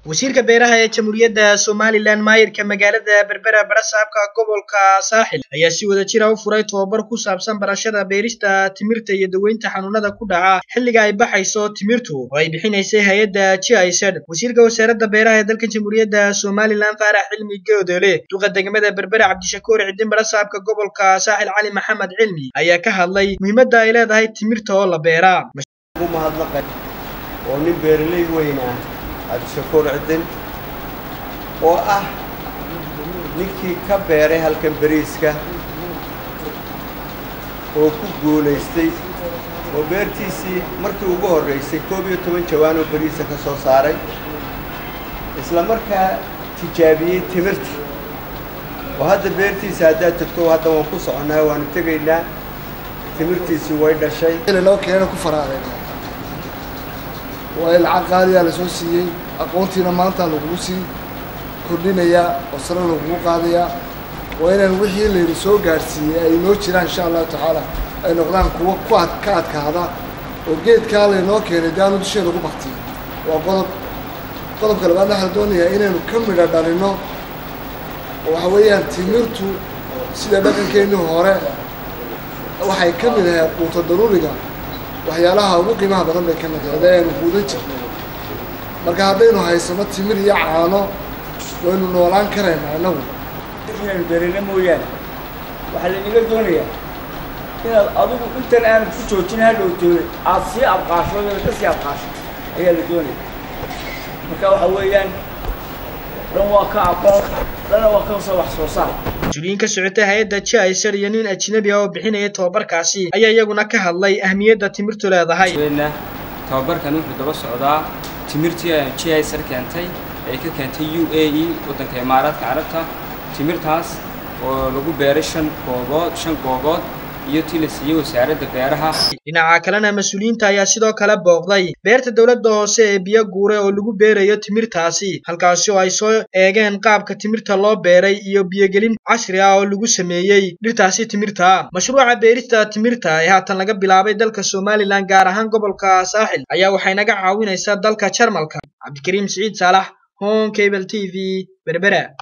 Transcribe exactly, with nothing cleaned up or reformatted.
wasiirka beeraha ee Jamhuuriyadda Somaliland maayirka magaalada Berbera Barasaabka gobolka Saaxil ayaa si wada jir ah u furay tababar ku saabsan barashada beerista timirta iyo daweynta xanuunada ku dhaca xilliga ay baxayso timirtu oo ay bixinaysay hay'adda G I Z. Wasiirka wasaaradda beeraha ee dalka Jamhuuriyadda Somaliland Faarax Cilmi Goodole duqa degmada Berbera Cabdishakuur Cidin Barasaabka gobolka Saaxil Cali Maxamed Cilmi ayaa ka hadlay muhiimadda ay leedahay timirta oo la beeraa. oo nin beeraley weyn ah Cabdishakuur Cidin oo ah ninkii ka beeray halkan bariiska oo ku guuleystay oo beertiisii markii ugu horeysay koob iyo toban jawaan oo bariiska ka soo saaray isla markaa tijaabiyay timirta oo hadda beertiisa hadda tagto hadda waan ku soconaa waan tagaynaa timirtiisii way dhashay loo keenay ku faraaday waa العقاري على سوسي أقوتي نمانتا لغوسي كلنا وصلنا لغوقاضيا وين الوحي اللي رسول جارسي أي نوتشنا إن شاء الله تعالى أي نقدان قوة قوة كات كهذا وجيت كالي نوكي ردانو دشي لغو بختي وقلب قلب كلام أنا هدوني إنه نكمل دارينو وحويا تمرتو سيدا بكن كأنه هراء وحيكمل هي وتضروري waxyaalaha ugu qiimaha badan bay ka mid yihiin quudin jirnay marka haddaynu haysano timir iyo caano waynu noolaan kareynaa anagu inaan beerina mooyaan waxa la inaga doonayaa inaad adigu intan aan ku joojin hadhowto aad si abqaasho ka si abqaasho ayaa la doonayaa marka waxa weeyaan dhan waa ka aqoon dhan waa ka soo wax soo saar Juliinka socotay hay'adda G I Z iyo nin ajnabi ah oo bixinaya tababarkaasi ayaa iyaguna ka hadlay ahmiyadda timirtu leedahay. tababarkan wuxuu daba socdaa timirtii G I Z keentay ay ka keentay U A E wadanka Imaaraadka Carabta timirtaas oo lagu beeray shan goobood shan goobood iyo tilisiyo wasaaradda beeraha. Dhinaca kalena mas'uuliyiinta ayaa sidoo kale booqday beerta dawladda hoose ee biyo guure oo lagu beerayo timirtaasi halkaas oo ay soo eegeen qaabka timirta loo beeray iyo biyogelin casri ah oo lagu sameeyay dhirtaasi timirta. Mashruuca beerista timirta ee haatan laga bilaabay dalka Somaliland gaar ahaan gobolka Saaxil ayaa waxay naga caawinaysaa dalka Jarmalka. Cabdikariim Saciid Saalax, Home Cable T V, Berbera.